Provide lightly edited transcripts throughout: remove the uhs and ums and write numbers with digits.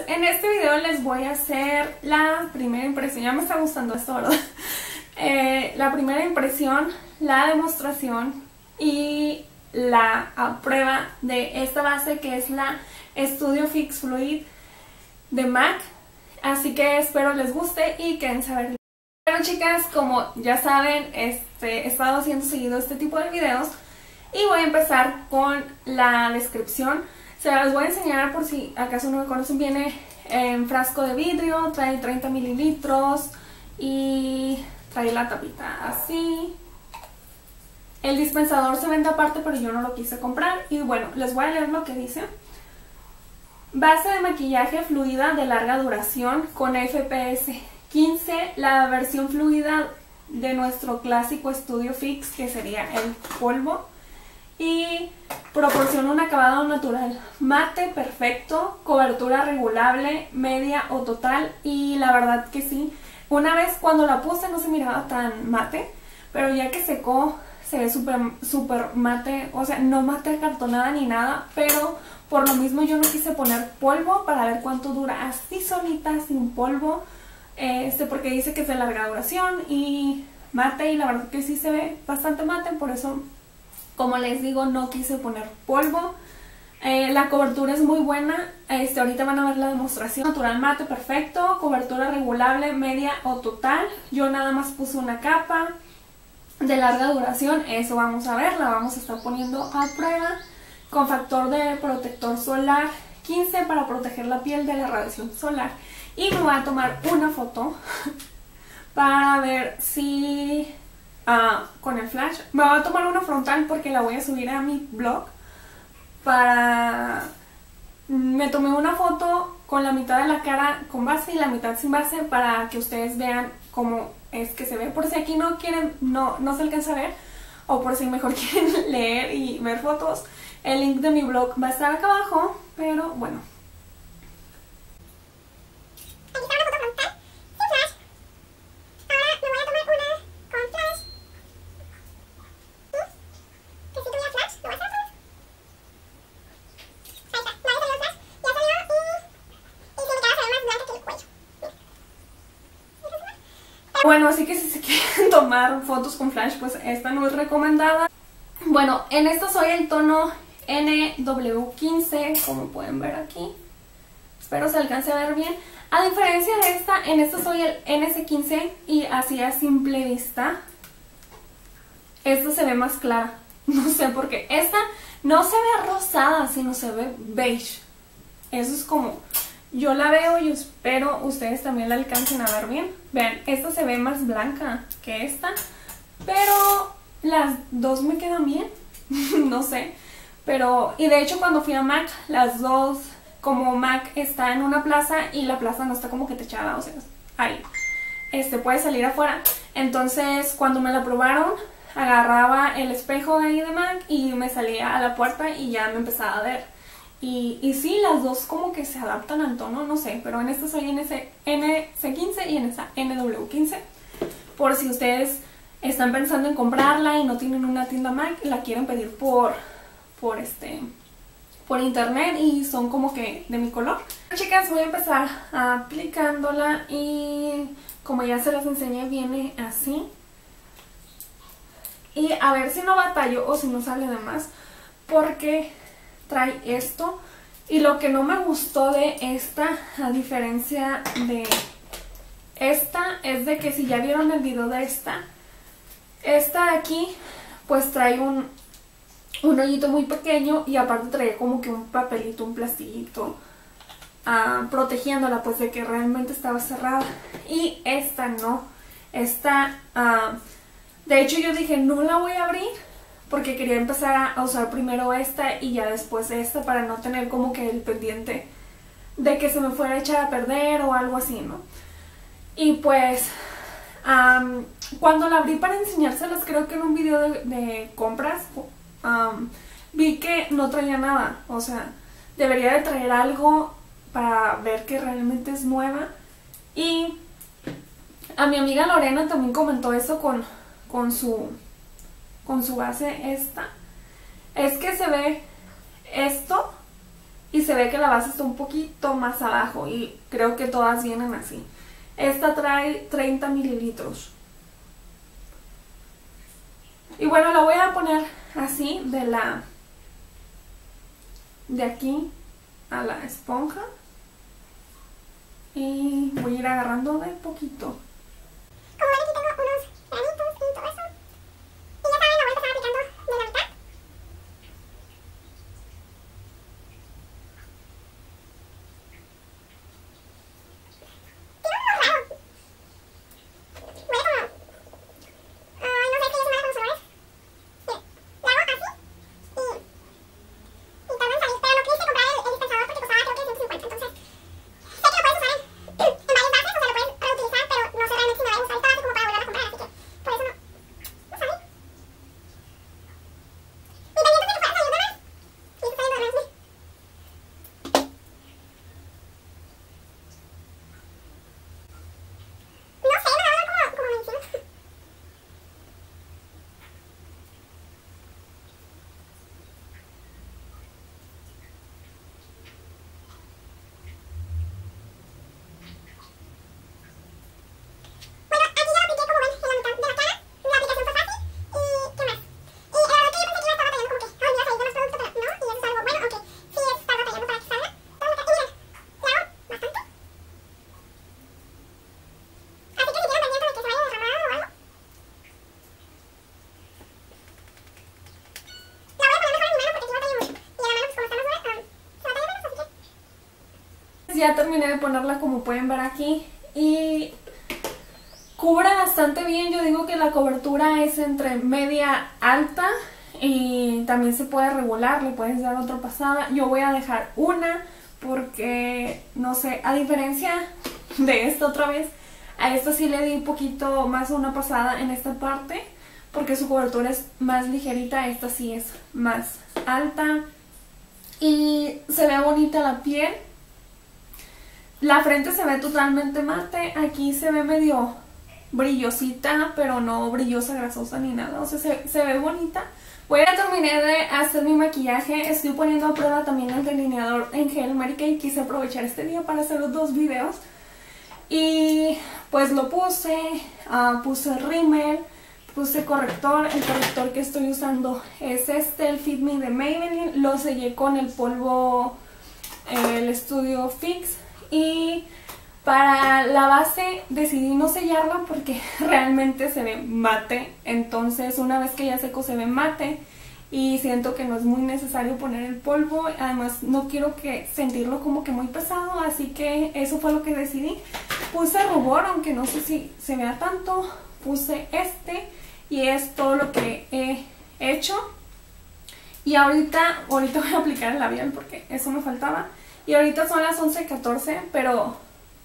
en este video les voy a hacer la primera impresión. Ya me está gustando esto, ¿verdad? La primera impresión, la demostración y la prueba de esta base que es la Studio Fix Fluid de MAC. Así que espero les guste y quédense a ver. Bueno, chicas, como ya saben, he estado haciendo seguido este tipo de videos y voy a empezar con la descripción. Se las voy a enseñar por si acaso no me conocen. Viene en frasco de vidrio, trae 30 mililitros y trae la tapita así. El dispensador se vende aparte, pero yo no lo quise comprar. Y bueno, les voy a leer lo que dice. Base de maquillaje fluida de larga duración con FPS 15, la versión fluida de nuestro clásico Studio Fix, que sería el polvo. Y proporciona un acabado natural, mate perfecto, cobertura regulable, media o total. Y la verdad que sí, una vez cuando la puse no se miraba tan mate, pero ya que secó se ve súper mate, o sea, no mate acartonada ni nada, pero por lo mismo yo no quise poner polvo para ver cuánto dura así solita, sin polvo, porque dice que es de larga duración y mate, y la verdad que sí se ve bastante mate, por eso, como les digo, no quise poner polvo. La cobertura es muy buena. Ahorita van a ver la demostración. Natural, mate perfecto, cobertura regulable, media o total. Yo nada más puse una capa de larga duración, eso vamos a ver, la vamos a estar poniendo a prueba. Con factor de protector solar 15 para proteger la piel de la radiación solar. Y me voy a tomar una foto para ver si con el flash. Me voy a tomar una frontal porque la voy a subir a mi blog. Me tomé una foto con la mitad de la cara con base y la mitad sin base para que ustedes vean cómo es que se ve. Por si aquí no quieren, no se alcanza a ver, o por si mejor quieren leer y ver fotos, el link de mi blog va a estar acá abajo, pero bueno. Bueno, así que si se quieren tomar fotos con flash, pues esta no es recomendada. Bueno, en esta soy el tono NW15, como pueden ver aquí. Espero se alcance a ver bien. A diferencia de esta, en esta soy el NC15 y así a simple vista, esta se ve más clara. No sé por qué. Esta no se ve rosada, sino se ve beige. Eso es como... yo la veo y espero ustedes también la alcancen a ver bien. Vean, esta se ve más blanca que esta, pero las dos me quedan bien. No sé, pero... y de hecho cuando fui a MAC, las dos, como MAC está en una plaza y la plaza no está como que techada, o sea, ahí puede salir afuera. Entonces cuando me la probaron, agarraba el espejo de ahí de MAC y me salía a la puerta y ya me empezaba a ver. Y sí, las dos como que se adaptan al tono, no sé, pero en esta soy NC15 y en esta NW15. Por si ustedes están pensando en comprarla y no tienen una tienda MAC, la quieren pedir por internet y son como que de mi color. Chicas, voy a empezar aplicándola y como ya se las enseñé, viene así. Y a ver si no batallo o si no sale de más, porque trae esto. Y lo que no me gustó de esta, a diferencia de esta, es de que si ya vieron el video de esta de aquí, pues trae un hoyito muy pequeño y aparte trae como que un papelito, un plastiquito protegiéndola, pues de que realmente estaba cerrada. Y esta no, esta de hecho yo dije no la voy a abrir porque quería empezar a usar primero esta y ya después esta, para no tener como que el pendiente de que se me fuera a echar a perder o algo así, ¿no? Y pues cuando la abrí para enseñárselas, creo que en un video de compras, vi que no traía nada. O sea, debería de traer algo para ver que realmente es nueva. Y a mi amiga Lorena también comentó eso con su base esta. Es que se ve esto y se ve que la base está un poquito más abajo y creo que todas vienen así. Esta trae 30 mililitros. Y bueno, la voy a poner así de aquí a la esponja y voy a ir agarrando de poquito. Como ven, aquí tengo unos granitos y todo eso. Y ya saben, la voy a empezar aplicando de la mitad. Tiene un olor raro. Huele como... Ay, no sé, es que yo soy mala con los olores. Miren, la hago así y tarda en salir. Pero no quise comprar el dispensador porque costaba creo que 150. Entonces, sé que lo puedes usar en varias bases, o sea, lo puedes reutilizar, pero no sé realmente si me va a gustar el como para volver a comprar, así que por eso no. No sabe. Y pendientes de que fuera saliendo más. Sí, está saliendo más. No sé, me va a hablar como medicina. Bueno, aquí ya lo apliqué como ven en la mitad de la cara. La aplicación fue fácil. ¿Y qué más? Y la verdad que yo pensé que iba a estar batallando como que, ay, me iba a salir de más producto, pero no. Y eso es algo bueno, aunque sí es estar batallando para que salga. Entonces, y miren, le hago bastante. Así que si quieren pendiente de que se vaya derramado o algo. La voy a poner mejor en mi mano porque aquí batalla mucho. Y en la mano, pues como está más dura, se batalla menos, así que... Ya terminé de ponerla como pueden ver aquí y cubre bastante bien. Yo digo que la cobertura es entre media alta y también se puede regular, le puedes dar otra pasada. Yo voy a dejar una porque, no sé, a diferencia de esta otra vez, a esta sí le di un poquito más una pasada en esta parte porque su cobertura es más ligerita, esta sí es más alta y se ve bonita la piel. La frente se ve totalmente mate, aquí se ve medio brillosita, pero no brillosa, grasosa ni nada, o sea, se ve bonita. Bueno, ya terminé de hacer mi maquillaje, estoy poniendo a prueba también el delineador en gel Mary Kay, quise aprovechar este día para hacer los dos videos. Y pues lo puse, puse rímel, puse corrector, el corrector que estoy usando es este, el Fit Me de Maybelline, lo sellé con el polvo, el Studio Fix. Y para la base decidí no sellarla porque realmente se ve mate. Entonces una vez que ya seco se ve mate y siento que no es muy necesario poner el polvo. Además no quiero que sentirlo como que muy pesado, así que eso fue lo que decidí. Puse rubor, aunque no sé si se vea tanto. Puse este y es todo lo que he hecho. Y ahorita voy a aplicar el labial porque eso me faltaba. Y ahorita son las 11:14, pero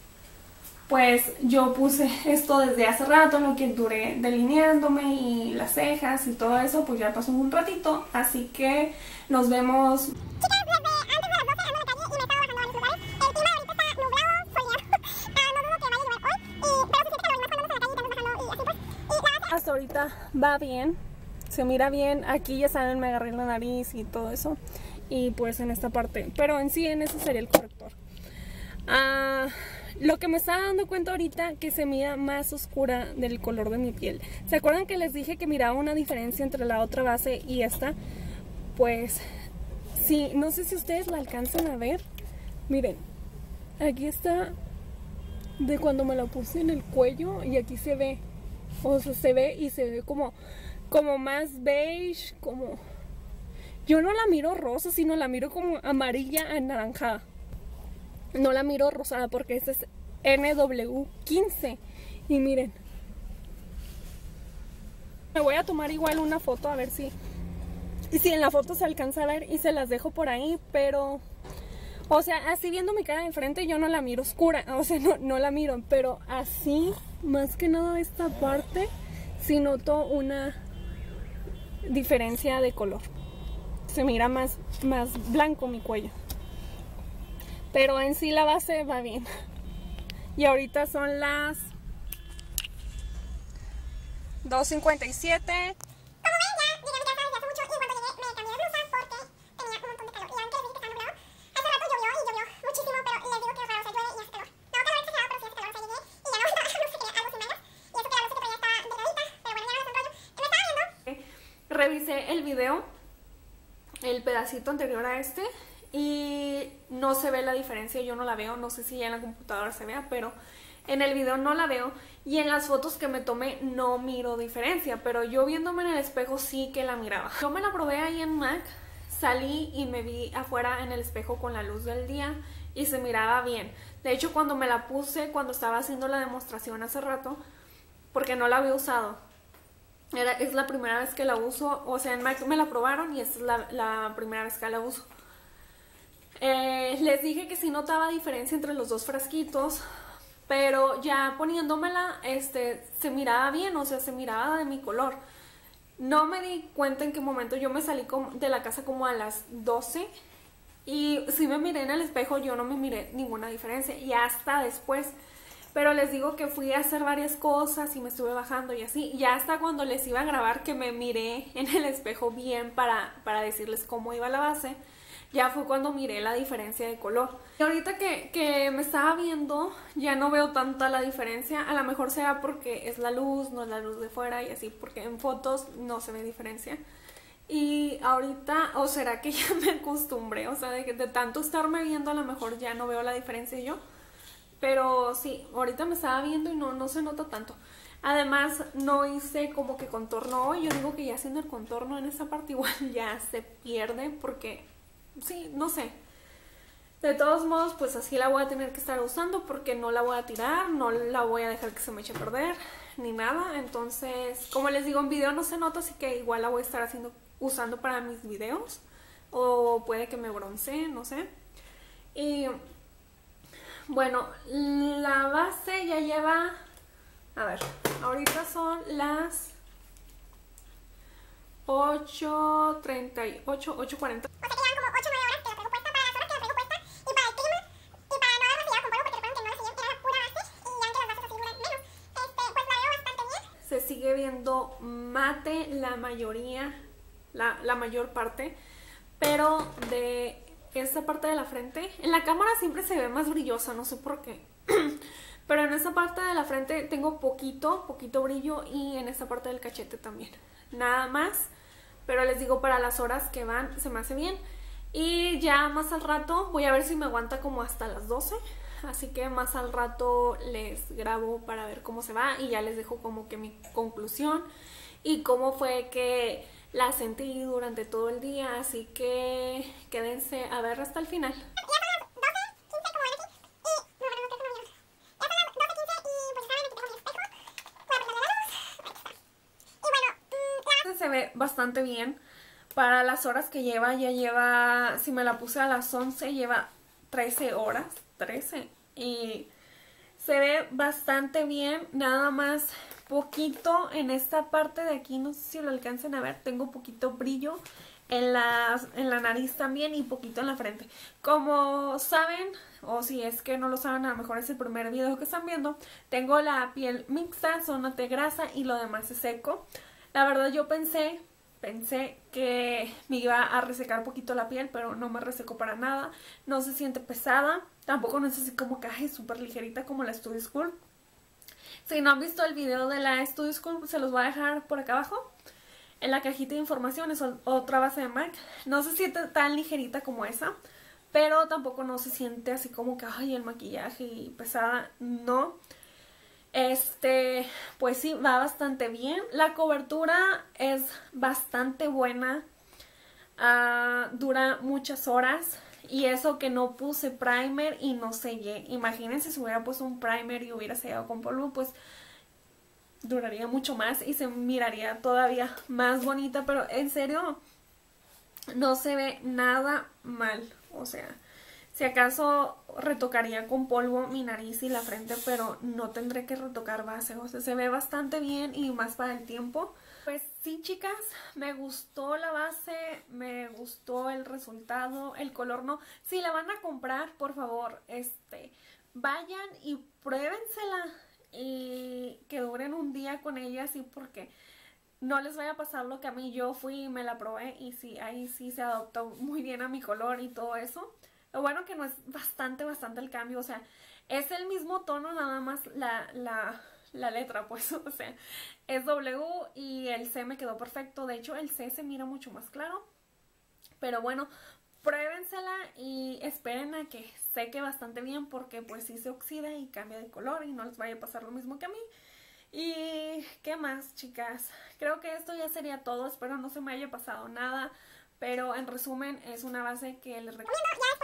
pues yo puse esto desde hace rato, lo que duré delineándome y las cejas y todo eso, pues ya pasó un ratito, así que nos vemos. Chicas, desde antes de las 12 ando en la calle y me estaba bajando a varios lugares. El clima ahorita está nublado, soleado. No dudo que vaya a llover hoy, pero se siente calor y más cuando andas en la calle y te andas bajando y así pues. Hasta ahorita va bien, se mira bien, aquí ya saben, me agarré la nariz y todo eso. Y pues en esta parte, pero en sí en eso sería el corrector. Lo que me estaba dando cuenta ahorita que se mira más oscura del color de mi piel. ¿Se acuerdan que les dije que miraba una diferencia entre la otra base y esta? Pues sí, no sé si ustedes la alcanzan a ver. Miren, aquí está de cuando me la puse en el cuello y aquí se ve, o sea, se ve y se ve como más beige, como... Yo no la miro rosa, sino la miro como amarilla anaranjada. No la miro rosada porque esta es NW15. Y miren. Me voy a tomar igual una foto a ver si en la foto se alcanza a ver y se las dejo por ahí, pero... O sea, así viendo mi cara de frente yo no la miro oscura, o sea, no la miro, pero así, más que nada esta parte, sí noto una diferencia de color. Se mira más blanco mi cuello. Pero en sí la base va bien. Y ahorita son las 2:57. Como ven, ya llegué a mi casa desde hace mucho y en cuanto llegué me cambié de blusa porque tenía un montón de calor. Y ya ven que les dije que estaba nublado. Hace rato grabé el video, el pedacito anterior a este, y no se ve la diferencia, yo no la veo, no sé si ya en la computadora se vea, pero en el video no la veo, y en las fotos que me tomé no miro diferencia, pero yo viéndome en el espejo sí que la miraba. Yo me la probé ahí en MAC, salí y me vi afuera en el espejo con la luz del día y se miraba bien. De hecho, cuando me la puse, cuando estaba haciendo la demostración hace rato, porque no la había usado, es la primera vez que la uso, o sea, en MAC me la probaron y esta es la primera vez que la uso. Les dije que sí notaba diferencia entre los dos frasquitos, pero ya poniéndomela, se miraba bien, o sea, se miraba de mi color. No me di cuenta en qué momento yo me salí de la casa como a las 12 y sí me miré en el espejo, yo no me miré ninguna diferencia y hasta después. Pero les digo que fui a hacer varias cosas y me estuve bajando y así. Y hasta cuando les iba a grabar que me miré en el espejo bien para decirles cómo iba la base, ya fue cuando miré la diferencia de color. Y ahorita que me estaba viendo, ya no veo tanta la diferencia. A lo mejor sea porque es la luz, no es la luz de fuera y así, porque en fotos no se ve diferencia. Y ahorita, o será que ya me acostumbré, o sea, de tanto estarme viendo a lo mejor ya no veo la diferencia yo. Pero sí, ahorita me estaba viendo y no se nota tanto. Además, no hice como que contorno hoy. Yo digo que ya haciendo el contorno en esa parte igual ya se pierde porque, sí, no sé. De todos modos, pues así la voy a tener que estar usando porque no la voy a tirar, no la voy a dejar que se me eche a perder, ni nada. Entonces, como les digo, en video no se nota, así que igual la voy a estar usando para mis videos. O puede que me broncee, no sé. Y bueno, la base ya lleva, a ver, ahorita son las 8:38, 8:40. O sea que llevan como 8 o 9 horas que la traigo puesta para las horas que la traigo puesta y para el clima y para no darme con polvo porque recuerden que no la seguían, era la pura base y ya ven que las bases así duran menos. Pues la veo bastante bien. Se sigue viendo mate la mayoría, la mayor parte, pero de esta parte de la frente, en la cámara siempre se ve más brillosa, no sé por qué. Pero en esta parte de la frente tengo poquito brillo y en esta parte del cachete también. Nada más, pero les digo, para las horas que van se me hace bien. Y ya más al rato voy a ver si me aguanta como hasta las 12. Así que más al rato les grabo para ver cómo se va y ya les dejo como que mi conclusión y cómo fue que la sentí durante todo el día. Así que quédense a ver hasta el final. Se ve bastante bien para las horas que lleva. Ya lleva, si me la puse a las 11, lleva 13 horas, 13, y se ve bastante bien. Nada más poquito en esta parte de aquí, no sé si lo alcancen a ver, tengo poquito brillo en la nariz también y poquito en la frente. Como saben, o si es que no lo saben, a lo mejor es el primer video que están viendo, tengo la piel mixta, zona de grasa y lo demás es seco. La verdad yo pensé que me iba a resecar poquito la piel, pero no me resecó para nada. No se siente pesada, tampoco no es así como que es súper ligerita como la Studio School. Si no han visto el video de la Studio School, se los voy a dejar por acá abajo. En la cajita de información es otra base de MAC. No se siente tan ligerita como esa, pero tampoco no se siente así como que ay, el maquillaje y pesada, no. Pues sí, va bastante bien. La cobertura es bastante buena. Dura muchas horas. Y eso que no puse primer y no sellé. Imagínense si hubiera puesto un primer y hubiera sellado con polvo, pues duraría mucho más y se miraría todavía más bonita. Pero en serio, no se ve nada mal. O sea, si acaso retocaría con polvo mi nariz y la frente, pero no tendré que retocar base. O sea, se ve bastante bien y más para el tiempo. Pues sí, chicas, me gustó la base, me gustó el resultado, el color no. Si la van a comprar, por favor, vayan y pruébensela y que duren un día con ella, sí, porque no les vaya a pasar lo que a mí. Yo fui y me la probé y sí, ahí sí se adaptó muy bien a mi color y todo eso. Lo bueno que no es bastante el cambio, o sea, es el mismo tono, nada más la letra, pues, o sea, es W y el C me quedó perfecto. De hecho, el C se mira mucho más claro. Pero bueno, pruébensela y esperen a que seque bastante bien porque pues sí se oxida y cambia de color y no les vaya a pasar lo mismo que a mí. Y qué más, chicas, creo que esto ya sería todo. Espero no se me haya pasado nada, pero en resumen es una base que les recomiendo.